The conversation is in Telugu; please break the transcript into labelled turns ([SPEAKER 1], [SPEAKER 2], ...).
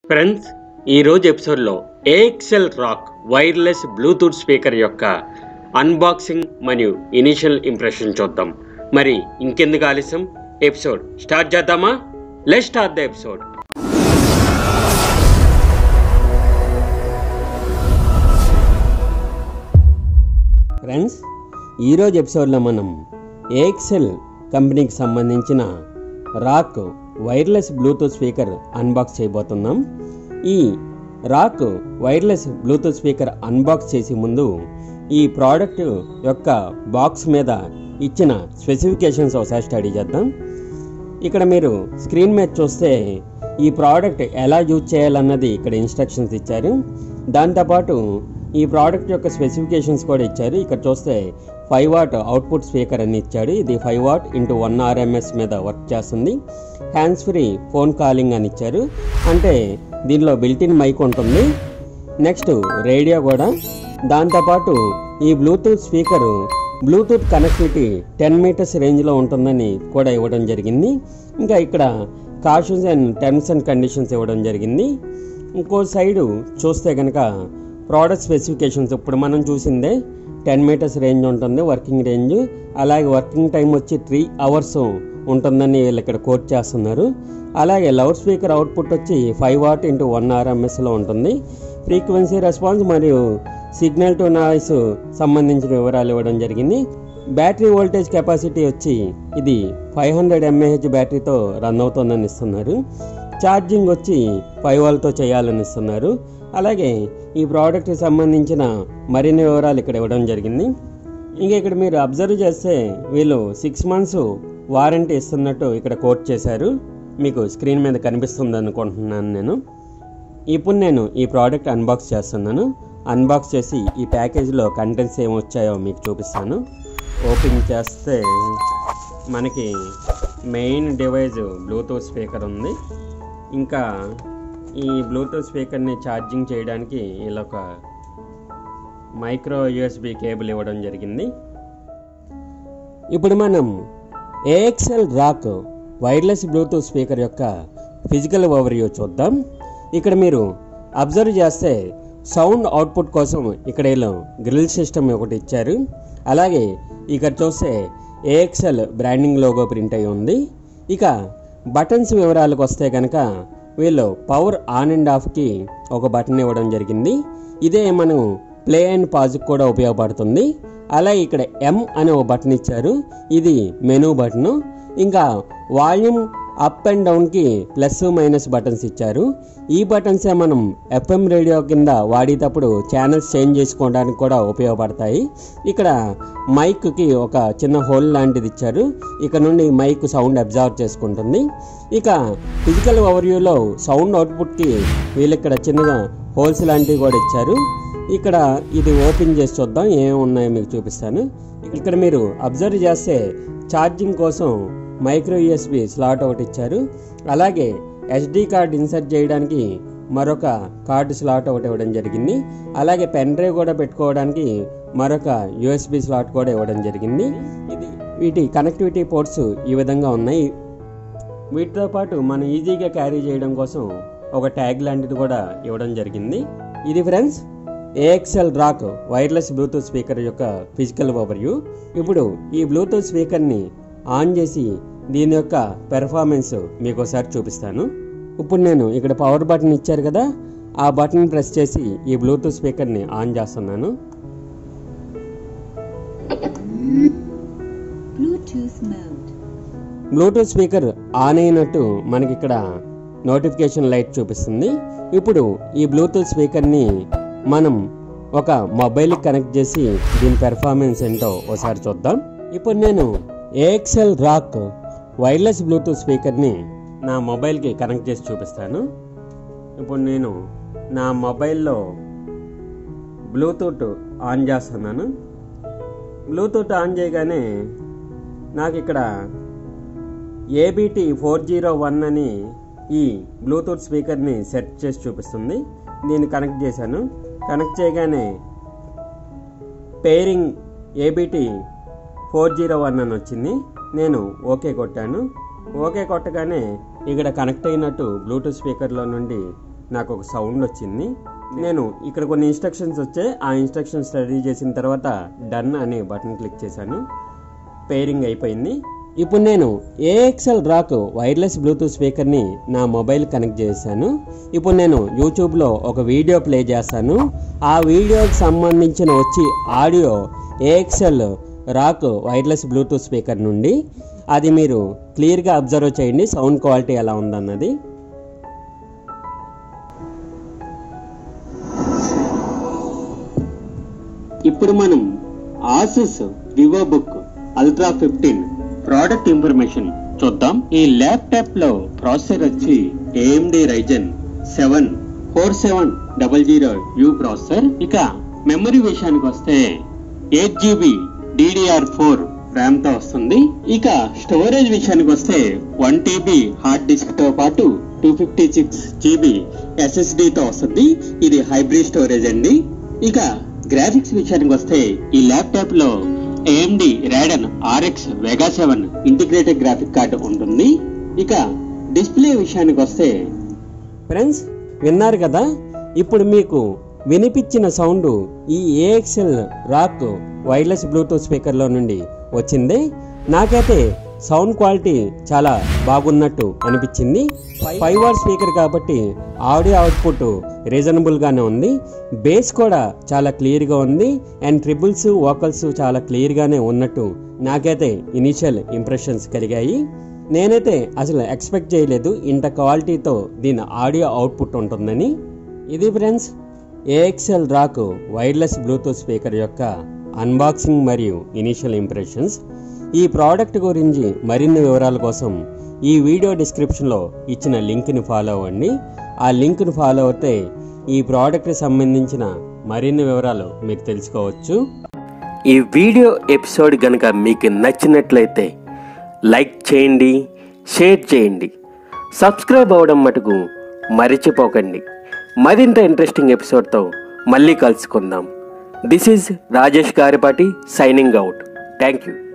[SPEAKER 1] ఫ్రెండ్స్, ఈరోజు ఎపిసోడ్లో AXL rock wireless Bluetooth speaker యొక్క అన్బాక్సింగ్ మరియు ఇనిషియల్ ఇంప్రెషన్ చూద్దాం. మరి ఇంకెందుకు ఆలస్యం, ఎపిసోడ్ స్టార్ట్ చేద్దామా? Let's start the episode. Friends, ఈరోజు ఎపిసోడ్లో మనం ఏఎక్సెల్ కంపెనీకి సంబంధించిన rock wireless Bluetooth speaker unbox చేయబోతున్నాం. ఈ rock wireless Bluetooth speaker unbox చేసే ముందు ఈ ప్రోడక్ట్ యొక్క బాక్స్ మీద ఇచ్చిన స్పెసిఫికేషన్స్ ఒకసారి స్టడీ చేద్దాం. ఇక్కడ మీరు స్క్రీన్ మీద చూస్తే ఈ ప్రోడక్ట్ ఎలా యూజ్ చేయాలన్నది ఇక్కడ ఇన్స్ట్రక్షన్స్ ఇచ్చారు. దాంతోపాటు ఈ ప్రోడక్ట్ యొక్క స్పెసిఫికేషన్స్ కూడా ఇచ్చారు. ఇక్కడ చూస్తే 5 వాట్ అవుట్పుట్ స్పీకర్ అని ఇచ్చాడు. ఇది 5 వాట్ × 1 RMS మీద వర్క్ చేస్తుంది. హ్యాండ్స్ ఫ్రీ ఫోన్ కాలింగ్ అని ఇచ్చారు, అంటే దీనిలో బిల్టిన్ మైక్ ఉంటుంది. నెక్స్ట్ రేడియో కూడా. దాంతోపాటు ఈ Bluetooth speaker Bluetooth connectivity 10 meters రేంజ్లో ఉంటుందని కూడా ఇవ్వడం జరిగింది. ఇంకా ఇక్కడ cautions and terms and conditions ఇవ్వడం జరిగింది. ఇంకో సైడు చూస్తే కనుక ప్రోడక్ట్ స్పెసిఫికేషన్స్ ఇప్పుడు మనం చూసిందే 10 మీటర్స్ రేంజ్ ఉంటుంది వర్కింగ్ రేంజ్. అలాగే వర్కింగ్ టైం వచ్చి 3 అవర్స్ ఉంటుందని వీళ్ళు ఇక్కడ కోట్ చేస్తున్నారు. అలాగే లౌడ్ స్పీకర్ అవుట్పుట్ వచ్చి 5 వాట్ × 1 RMSలో ఉంటుంది. ఫ్రీక్వెన్సీ రెస్పాన్స్ మరియు సిగ్నల్ టు నాయిస్ సంబంధించిన వివరాలు ఇవ్వడం జరిగింది. బ్యాటరీ వోల్టేజ్ కెపాసిటీ వచ్చి ఇది 500 mAh బ్యాటరీతో రన్ అవుతుందని ఇస్తున్నారు. ఛార్జింగ్ వచ్చి 5 వాల్ట్తో చేయాలని ఇస్తున్నారు. అలాగే ఈ ప్రోడక్ట్కి సంబంధించిన మరిన్ని వివరాలు ఇక్కడ ఇవ్వడం జరిగింది. ఇంకా ఇక్కడ మీరు అబ్జర్వ్ చేస్తే వీళ్ళు 6 months వారంటీ ఇస్తున్నట్టు ఇక్కడ కోట్ చేశారు. మీకు స్క్రీన్ మీద కనిపిస్తుంది అనుకుంటున్నాను నేను. ఇప్పుడు నేను ఈ ప్రోడక్ట్ అన్బాక్స్ చేస్తున్నాను. అన్బాక్స్ చేసి ఈ ప్యాకేజీలో కంటెంట్స్ ఏమి వచ్చాయో మీకు చూపిస్తాను. ఓపెన్ చేస్తే మనకి మెయిన్ డివైస్ బ్లూటూత్ స్పీకర్ ఉంది. ఇంకా ఈ బ్లూటూత్ స్పీకర్ని ఛార్జింగ్ చేయడానికి ఇలా ఒక మైక్రో USB కేబుల్ ఇవ్వడం జరిగింది. ఇప్పుడు మనం AXL rock wireless Bluetooth speaker యొక్క ఫిజికల్ ఓవర్వ్యూ చూద్దాం. ఇక్కడ మీరు అబ్జర్వ్ చేస్తే సౌండ్ అవుట్పుట్ కోసం ఇక్కడ వీళ్ళు గ్రిల్ సిస్టమ్ ఒకటి ఇచ్చారు. అలాగే ఇక్కడ చూస్తే ఏఎక్సెల్ బ్రాండింగ్ లోగో ప్రింట్ అయి ఉంది. ఇక బటన్స్ వివరాలకు వస్తే కనుక వీళ్ళు పవర్ ఆన్ అండ్ ఆఫ్కి ఒక బటన్ ఇవ్వడం జరిగింది. ఇదే మనం ప్లే అండ్ పాజ్కి కూడా ఉపయోగపడుతుంది. అలాగే ఇక్కడ M అనే ఒక బటన్ ఇచ్చారు, ఇది మెనూ బటను. ఇంకా వాల్యూమ్ అప్ అండ్ డౌన్కి +- బటన్స్ ఇచ్చారు. ఈ బటన్సే మనం FM రేడియో కింద వాడేటప్పుడు ఛానల్స్ చేంజ్ చేసుకోవడానికి కూడా ఉపయోగపడతాయి. ఇక్కడ మైక్కి ఒక చిన్న హోల్ లాంటిది ఇచ్చారు. ఇక్కడ నుండి మైక్ సౌండ్ అబ్జర్వ్ చేసుకుంటుంది. ఇక ఫిజికల్ ఓవర్వ్యూలో సౌండ్ అవుట్పుట్కి వీళ్ళు ఇక్కడ చిన్నగా హోల్స్ లాంటివి కూడా ఇచ్చారు. ఇక్కడ ఇది ఓపెన్ చేసి చూద్దాం, ఏమేమి ఉన్నాయో మీకు చూపిస్తాను. ఇక్కడ మీరు అబ్జర్వ్ చేస్తే ఛార్జింగ్ కోసం మైక్రో USB స్లాట్ ఒకటి ఇచ్చారు. అలాగే SD కార్డ్ ఇన్సర్ట్ చేయడానికి మరొక కార్డు స్లాట్ ఒకటి ఇవ్వడం జరిగింది. అలాగే పెన్ డ్రైవ్ కూడా పెట్టుకోవడానికి మరొక USB స్లాట్ కూడా ఇవ్వడం జరిగింది. వీటి కనెక్టివిటీ పోర్ట్స్ ఈ విధంగా ఉన్నాయి. వీటితో పాటు మనం ఈజీగా క్యారీ చేయడం కోసం ఒక ట్యాగ్ లాంటిది కూడా ఇవ్వడం జరిగింది. ఇది friends AXL rock wireless Bluetooth speaker యొక్క ఫిజికల్ ఓవర్వ్యూ. ఇప్పుడు ఈ బ్లూటూత్ స్పీకర్ని ఆన్ చేసి దీని యొక్క పెర్ఫార్మెన్స్ మీకు ఒకసారి చూపిస్తాను. ఇప్పుడు నేను ఇక్కడ పవర్ బటన్ ఇచ్చారు కదా, ఆ బటన్ ప్రెస్ చేసి ఈ బ్లూటూత్ స్పీకర్ని ఆన్ చేస్తున్నాను. బ్లూటూత్ స్పీకర్ ఆన్ అయినట్టు మనకి ఇక్కడ నోటిఫికేషన్ లైట్ చూపిస్తుంది. ఇప్పుడు ఈ బ్లూటూత్ స్పీకర్ని మనం ఒక మొబైల్కి కనెక్ట్ చేసి దీని పెర్ఫార్మెన్స్ ఏంటో ఒకసారి చూద్దాం. ఇప్పుడు నేను ఏఎక్సెల్ రాక్ వైర్లెస్ బ్లూటూత్ స్పీకర్ని నా మొబైల్కి కనెక్ట్ చేసి చూపిస్తాను. ఇప్పుడు నేను నా మొబైల్లో బ్లూటూత్ ఆన్ చేస్తున్నాను. బ్లూటూత్ ఆన్ చేయగానే నాకు ఇక్కడ ABT 401 అని ఈ బ్లూటూత్ స్పీకర్ని సెట్ చేసి చూపిస్తుంది. దీన్ని కనెక్ట్ చేశాను. కనెక్ట్ చేయగానే పేరింగ్ ABT 401 అని వచ్చింది. నేను ఓకే కొట్టాను. ఓకే కొట్టగానే ఇక్కడ కనెక్ట్ అయినట్టు బ్లూటూత్ స్పీకర్లో నుండి నాకు ఒక సౌండ్ వచ్చింది. నేను ఇక్కడ కొన్ని ఇన్స్ట్రక్షన్స్ వచ్చాయి. ఆ ఇన్స్ట్రక్షన్స్ స్టడీ చేసిన తర్వాత డన్ అనే బటన్ క్లిక్ చేశాను. పేరింగ్ అయిపోయింది. ఇప్పుడు నేను ఏఎక్స్ఎల్ రాక్ వైర్లెస్ బ్లూటూత్ స్పీకర్ని నా మొబైల్ కనెక్ట్ చేశాను. ఇప్పుడు నేను యూట్యూబ్లో ఒక వీడియో ప్లే చేస్తాను. ఆ వీడియోకి సంబంధించిన audio AXL rock wireless Bluetooth speaker నుండి. అది మీరు క్లియర్గా అబ్జర్వ్ చేయండి సౌండ్ క్వాలిటీ ఎలా ఉందన్నది. ఇప్పుడు మనం Asus VivoBook Ultra 15 product information చూద్దాం. ఈ ల్యాప్టాప్ లో ప్రాసెసర్ వచ్చి AMD Ryzen 7 4700U ప్రాసెసర్. ఇక మెమరీ విషయానికి వస్తే 8GB DDR4 ర్యామ్ తో వస్తుంది. ఇక స్టోరేజ్ విషయానికి వస్తే 1TB హార్డ్ డిస్క్ తో పాటు 256GB SSD తో వస్తుంది. ఇది హైబ్రిడ్ స్టోరేజ్ అండి. ఇక గ్రాఫిక్స్ విషయానికి వస్తే ఈ ల్యాప్టాప్ లో AMD Radeon RX Vega 7 integrated graphic card ఉంటుంది. ఇక డిస్ప్లే విషయానికి వస్తే ఫ్రెండ్స్ విన్నారు కదా, ఇప్పుడు మీకు వినిపించిన సౌండ్ ఈ ఏఎక్స్ఎల్ రాక్ వైర్లెస్ బ్లూటూత్ స్పీకర్లో నుండి వచ్చింది. నాకైతే సౌండ్ క్వాలిటీ చాలా బాగున్నట్టు అనిపించింది. 5 వాట్ స్పీకర్ కాబట్టి ఆడియో అవుట్పుట్ రీజనబుల్గానే ఉంది. బేస్ కూడా చాలా క్లియర్గా ఉంది. అండ్ ట్రిబుల్స్ వోకల్స్ చాలా క్లియర్గానే ఉన్నట్టు నాకైతే ఇనీషియల్ ఇంప్రెషన్స్ కలిగాయి. నేనైతే అసలు ఎక్స్పెక్ట్ చేయలేదు ఇంత క్వాలిటీతో దీని ఆడియో అవుట్పుట్ ఉంటుందని. ఇది friends AXL rock wireless Bluetooth speaker యొక్క అన్బాక్సింగ్ మరియు ఇనీషియల్ ఇంప్రెషన్స్. ఈ ప్రోడక్ట్ గురించి మరిన్ని వివరాల కోసం ఈ వీడియో డిస్క్రిప్షన్లో ఇచ్చిన లింక్ని ఫాలో అవ్వండి. ఆ లింక్ను ఫాలో అవుతే ఈ ప్రోడక్ట్కి సంబంధించిన మరిన్ని వివరాలు మీకు తెలుసుకోవచ్చు.
[SPEAKER 2] ఈ వీడియో ఎపిసోడ్ కనుక మీకు నచ్చినట్లయితే లైక్ చేయండి, షేర్ చేయండి, సబ్స్క్రైబ్ అవ్వడం మటుకు మర్చిపోకండి. మరింత ఇంట్రెస్టింగ్ ఎపిసోడ్తో మళ్ళీ కలుసుకుందాం. This is Rajesh Garipati signing out. Thank you.